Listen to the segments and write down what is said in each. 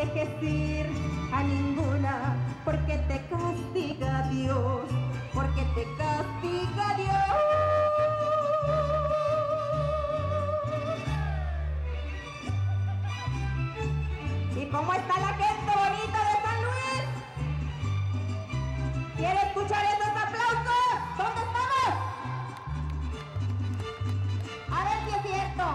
dejes ir a ninguna, porque te castiga Dios, porque te castiga Dios. ¿Y cómo está la gente bonita de San Luis? ¿Quiere escuchar esos aplausos? ¿Dónde estamos? A ver si es cierto.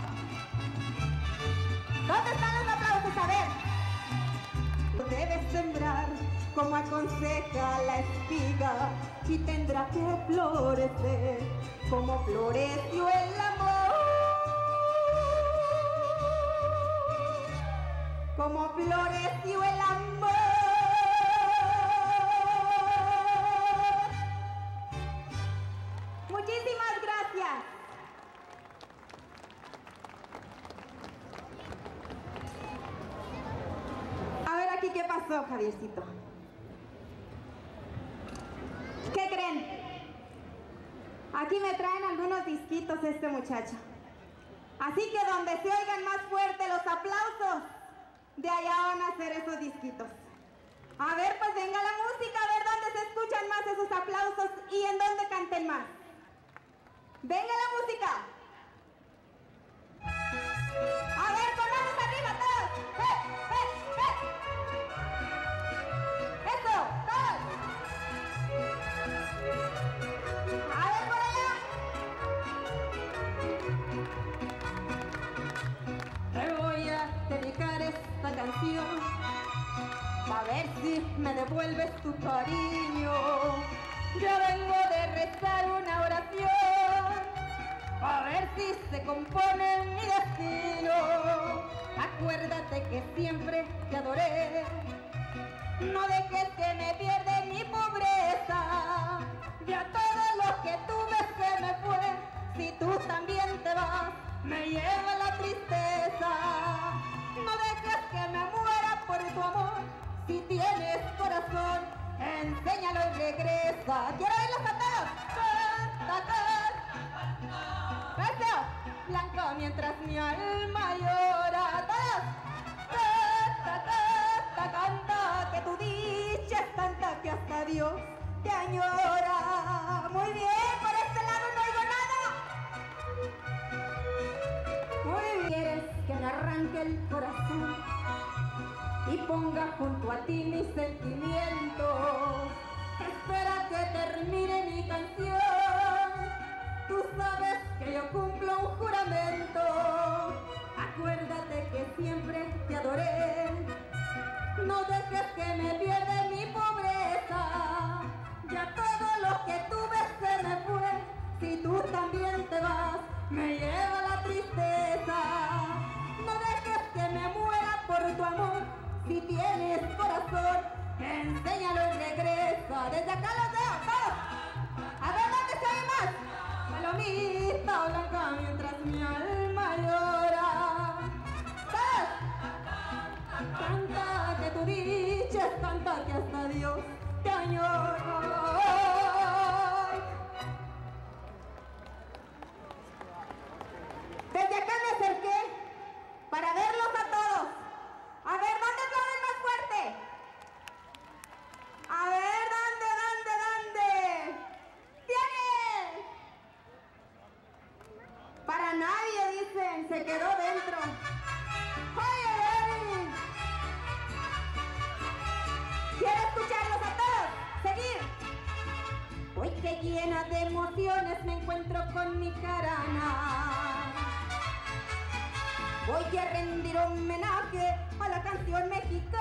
¿Dónde están los aplausos? A ver. Debes sembrar como aconseja la espiga y tendrá que florecer como floreció el amor. Como floreció el amor. Muchísimas gracias. A ver aquí qué pasó, Javiercito. ¿Qué creen? Aquí me traen algunos disquitos este muchacho. Así que donde se oigan más fuerte los aplausos, de allá van a hacer esos disquitos. A ver, pues venga la música, a ver dónde se escuchan más esos aplausos y en dónde canten más. Venga la música. A ver, con manos arriba todos. Eso, todos. A ver por allá. Te voy a dedicar esta canción, a ver si me devuelves tu cariño. Yo vengo de rezar una oración, a ver si se compone mi destino. Acuérdate que siempre te adoré, no dejes que me pierda mi pobreza. Ya todo lo que tuve se me fue, si tú también te vas, me lleva la tristeza. No dejes que me muera por tu amor, si tienes corazón, enséñalo y regresa. Quiero oírlos a todos. Canta, canta. Eso, blanco mientras mi alma llora. Todos. Canta, canta, canta, que tu dicha es tanta que hasta Dios te añora. Muy bien, por este lado no oigo nada. Muy bien. ¿Quieres que me arranque el corazón y ponga junto a ti mis sentimientos? Espera que termine mi canción. Tú sabes que yo cumplo un juramento. Acuérdate que siempre te adoré. No dejes que me pierda mi pobreza. Ya todo lo que tuve se me fue. Si tú también te vas, me lleva la tristeza. No dejes que me muera por tu amor, si tienes corazón, enséñalo y regresa. Desde acá los veo, todos. A ver dónde se oye más. Palomita blanca mientras mi alma llora. Todos. Canta que tu dicha es tanta que hasta Dios te añora. Desde acá me acerqué para verlos a todos. A ver, ¿dónde aplauden más fuerte? A ver, ¿dónde? ¡Tiene! Para nadie, dicen, se quedó dentro. ¡Oye! ¿Quiere escucharlos a todos? ¡Seguir! Hoy que llena de emociones me encuentro con mi carana. Voy a rendir homenaje a la canción mexicana.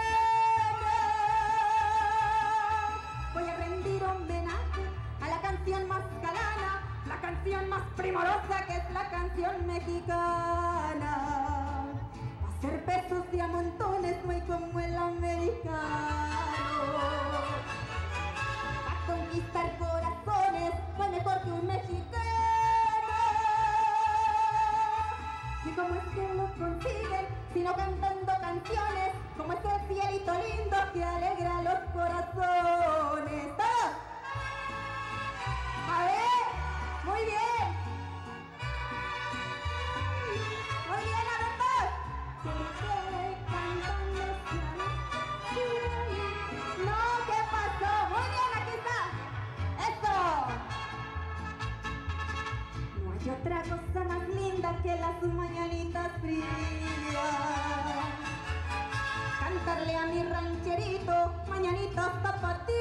Voy a rendir homenaje a la canción más galana, la canción más primorosa que es la canción mexicana. Hacer pesos y a montones no hay como el americano. A conquistar corazones no hay mejor que un mexicano. ¿Y cómo es que lo consiguen? Sino cantando canciones como ese cielito lindo que alegra los corazones. ¡Todos! A ver, muy bien. Muy bien, a ver todos. Se me quede cantando ¿Qué otra cosa más linda que las mañanitas frías? Cantarle a mi rancherito mañanitas tapatías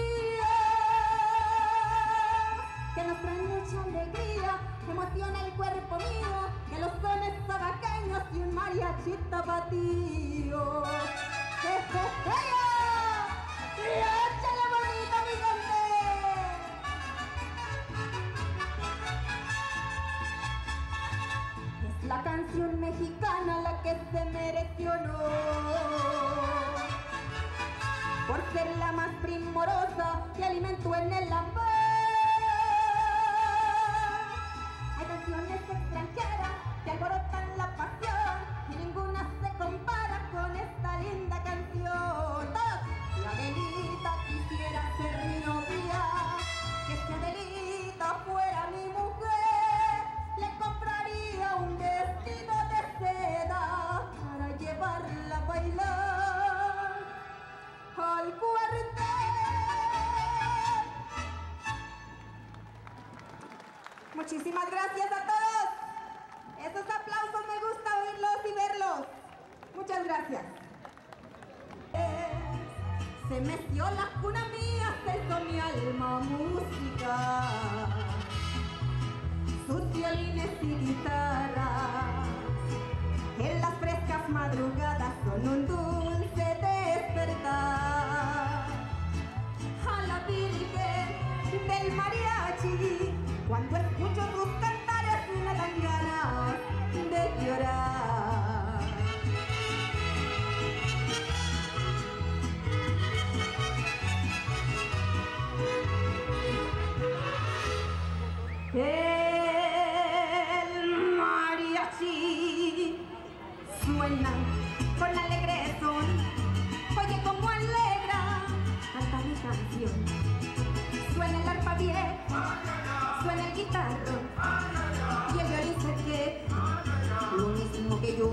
que nos traen mucha alegría, emociona el cuerpo mío, que los sones sabaqueños y un mariachi tapatío. ¡Y échale bonito, mi gente! Es la canción mexicana la que se mereció honor por ser la más primorosa que alimentó en el amor. Hay canciones extranjeras que alborotan la pasión y ninguna se compara con esta linda canción. La Adelita quisiera ser mi novia, que si Adelita fuera mi mujer, le compraría un vestido de seda para llevarla a bailar al cuartel. Muchísimas gracias a todos. Esos aplausos me gusta oírlos y verlos. Muchas gracias. Se metió la cuna mía, se hizo mi alma música, sus violines y guitarras, en las frescas madrugadas son un dulce despertar. A la Virgen del mariachi, cuando escucho sus cantares me dan ganas de llorar. El mariachi suena con alegre son, oye como alegra, canta mi canción. Suena el arpa vieja, suena el guitarro y el violín se queja, lo mismo que yo.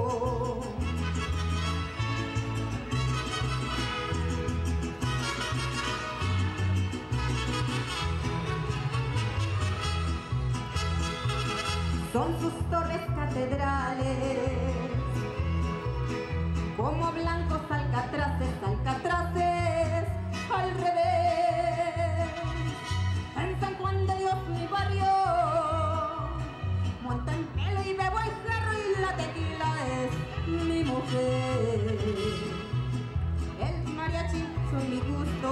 Son sus torres catedrales, como blancos alcatraces, alcatraces al revés. En San Juan de Dios, mi barrio, monta en pelo y bebo el cerro y la tequila es mi mujer. El mariachi son mi gusto,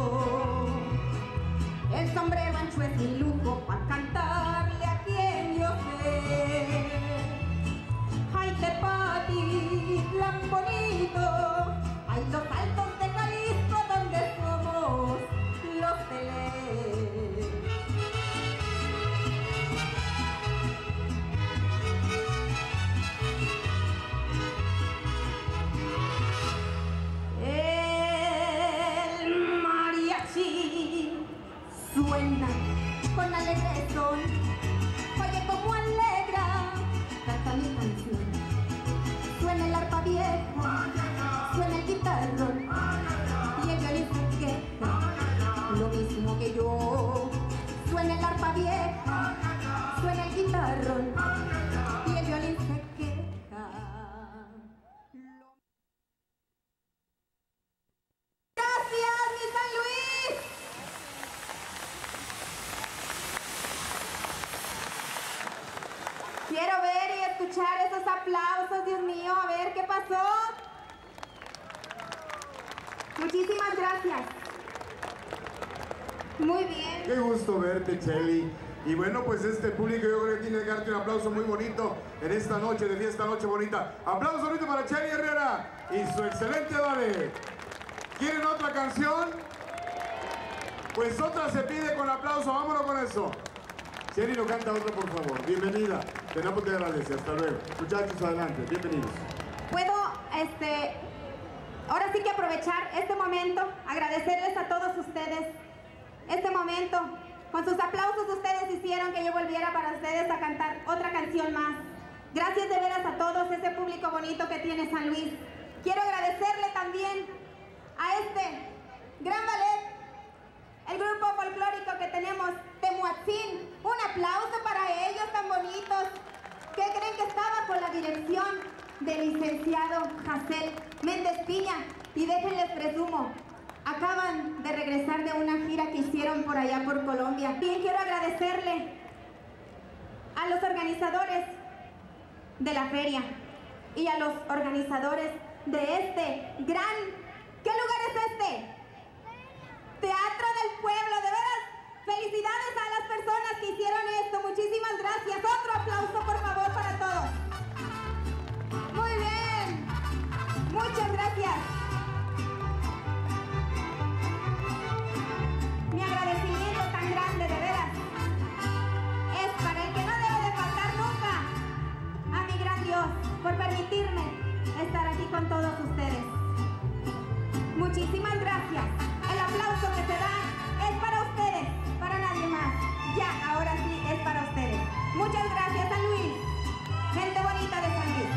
el sombrero ancho es mi lujo para cantarle a quien yo sé. Ay, Tepati, tan bonito, ay, los altos de Jalisco donde somos los Pelés. El mariachi suena con alegre son, oye como alegra, canta mi canción. Suena el arpa vieja, suena el guitarrón y el violín se queja, lo mismo que yo. Suena el arpa vieja, suena el guitarrón y el violín se queja. Gracias, mi San Luis. Quiero ver y escuchar esos aplausos, Dios mío, a ver qué pasó. Muchísimas gracias. Muy bien. Qué gusto verte, Chely. Y bueno, pues este público yo creo que tiene que darte un aplauso muy bonito en esta noche de fiesta, noche bonita. Aplauso bonito para Chely Herrera y su excelente ballet. ¿Quieren otra canción? Pues otra se pide con aplauso, vámonos con eso. Chely nos canta otra, por favor. Bienvenida. Tenemos que agradecer. Hasta luego. Muchachos, adelante. Bienvenidos. Puedo, ahora sí que aprovechar este momento, agradecerles a todos ustedes este momento. Con sus aplausos ustedes hicieron que yo volviera para ustedes a cantar otra canción más. Gracias de veras a todos, ese público bonito que tiene San Luis. Quiero agradecerle también a este gran ballet, el grupo folclórico que tenemos, Temuatzin. Un aplauso para ellos tan bonitos. que está bajo la dirección del licenciado Jacel Méndez Piña. Y déjenles presumo, acaban de regresar de una gira que hicieron por allá por Colombia. Bien, quiero agradecerle a los organizadores de la feria y a los organizadores de este gran... ¿Qué lugar es este? Teatro del Pueblo. De veras, felicidades a las personas que hicieron esto. Muchísimas gracias. Otro aplauso, por favor, para todos. Muy bien. Muchas gracias. Mi agradecimiento tan grande, de veras, es para el que no debe de faltar nunca, a mi gran Dios, por permitirme estar aquí con todos ustedes. Muchísimas gracias. El aplauso que se da es para ustedes, para nadie más. Ya, ahora sí, es para ustedes. Muchas gracias, San Luis. Gente bonita de San Luis.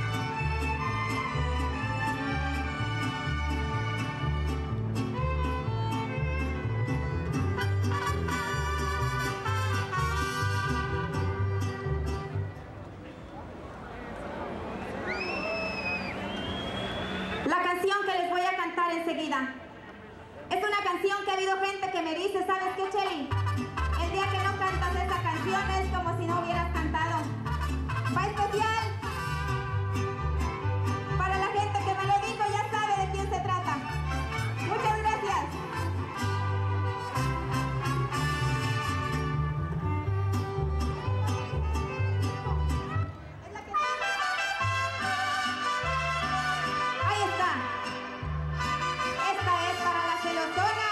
La canción que les voy a cantar enseguida es una canción que ha habido gente que me dice, ¿sabes qué, Chely? El día que no cantas esa canción es como si no hubieras cantado. Va especial para la gente que me lo dijo, ya sabe de quién se trata. Muchas gracias. Ahí está. Esta es para la celosona.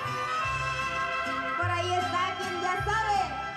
Por ahí está quien ya sabe.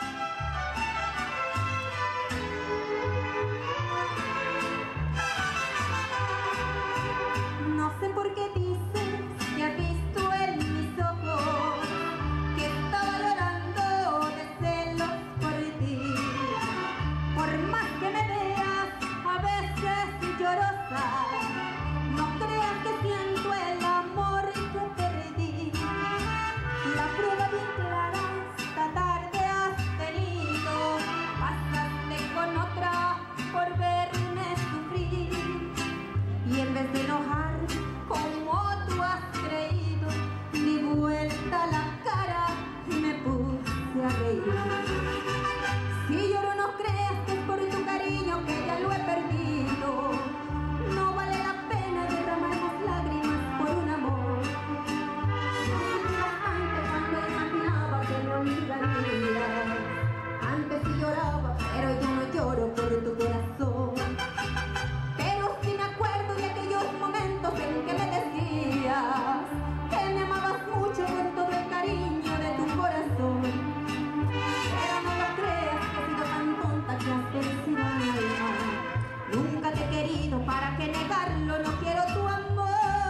No sé por qué dices que has visto en mis ojos que estaba llorando de celos por ti. Por más que me veas a veces llorosa, no creas que siento el amor que perdí. La prueba bien clara esta tarde has tenido. Pasaste con otra por verme sufrir. Y en vez de enojar como tú has creído, di vuelta la cara y me puse a reír. Si lloro no creas que es por tu cariño que ya lo he perdido. No vale la pena derramar más lágrimas por un amor. No sentí bastante cuando imaginaba que me olvidaría. Antes sí lloraba, pero ya no lloro por tu corazón. Pero sí me acuerdo de aquellos momentos en que me decías que me amabas mucho con todo el cariño de tu corazón. Pero no lo creas que he sido tan tonta que has vencido mi alma. Nunca te he querido, ¿para qué negarlo? No quiero tu amor.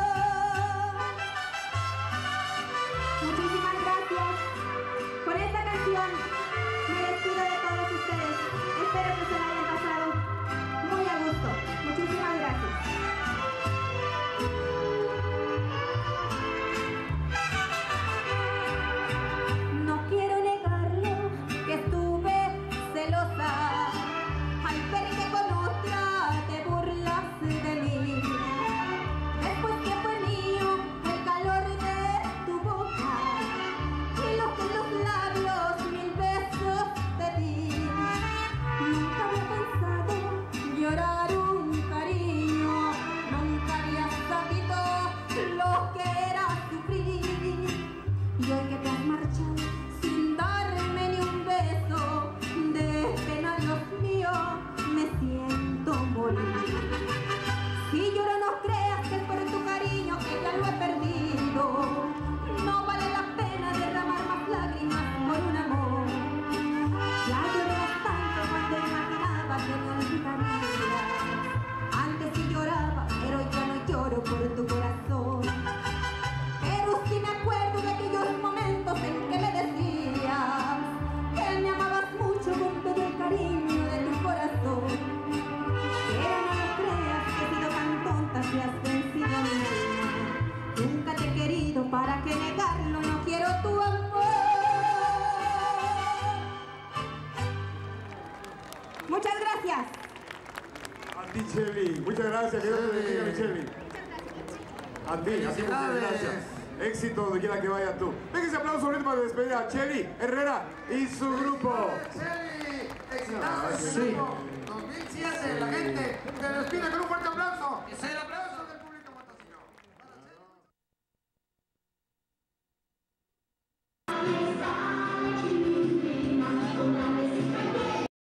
Muchísimas gracias. Con esta canción me despido de todos ustedes. Espero que se la hayan pasado muy a gusto. Muchísimas gracias. No quiero negarlo, que estuve celosa al ver que con otra te burlas de mí. Después que fue mío el calor de tu boca y lo que en los labios mil besos te di. Nunca había pensado llorar un cariño, nunca había sabido lo que era sufrir. Y hoy que te has marchado sin darme ni un beso, de pena Dios mío me siento morir. Si lloro no creas que es por tu cariño que ya lo he perdido. No vale la pena derramar más lágrimas por un amor. Ya lloré bastante cuando imaginaba que me olvidaría. Antes sí lloraba, pero ya no lloro por tu corazón. Pero sí me acuerdo de aquellos momentos en que me decías que me amabas mucho con todo el cariño de tu corazón. Pero no lo creas que he sido tan tonta que has vencido mi alma. Nunca te he querido, ¿para qué negarlo? No quiero tu amor. Muchas gracias. ti, Chely. Muchas gracias, que Dios te bendiga, mi Chely. A ti, muchas gracias. Éxito donde quiera que vayas tú. Venga ese aplauso ahorita para despedir a Chely Herrera y su grupo. Chely, exitazo. Sí. 2007, la gente.